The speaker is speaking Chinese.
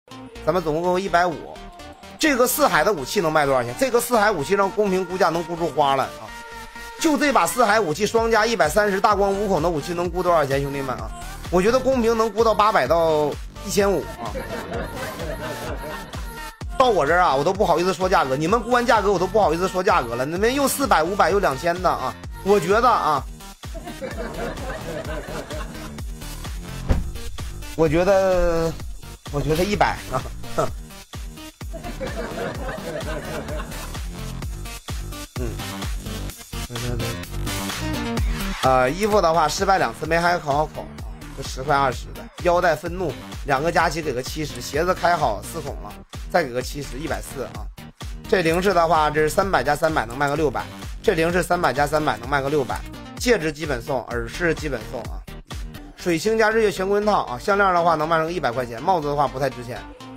咱们总共150。这个四海的武器能卖多少钱？这个四海武器让公屏估价能估出花来啊！就这把四海武器双加130大光5孔的武器能估多少钱，兄弟们啊？我觉得公屏能估到800到1500啊！到我这儿啊，我都不好意思说价格，你们估完价格我都不好意思说价格了。你们又400、500又2000的啊！我觉得啊，我觉得100啊。衣服的话失败2次没开好口啊，就10块20的。腰带愤怒2个加起给个70，鞋子开好4孔了，再给个70，140啊。这零式的话，这是300加300能卖个600，这零式300加300能卖个600。戒指基本送，耳饰基本送啊。水星加日月乾坤套啊，项链的话能卖上个100块钱，帽子的话不太值钱。